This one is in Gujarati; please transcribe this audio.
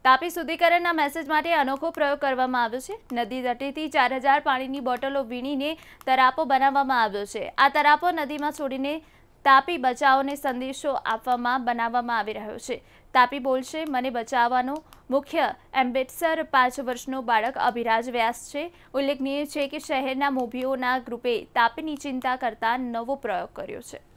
તાપી શુદ્ધિકરણના મેસેજ માટે અનોખો પ્રયોગ કરવામાં આવ્યો છે। નદી તટેથી 4000 પાણીની બોટલો વીણીને તરાપો બનાવવામાં આવ્યો છે। આ તરાપો નદીમાં છોડીને તાપી બચાવોને સંદેશો આપવામાં બનાવવામાં આવી રહ્યો છે। તાપી બોલશે મને બચાવવાનો મુખ્ય એમ્બેસેડર 5 વર્ષનો બાળક અભિરાજ વ્યાસ છે। ઉલ્લેખનીય છે કે શહેરના મોભીઓના ગ્રુપે તાપીની ચિંતા કરતા નવો પ્રયોગ કર્યો છે।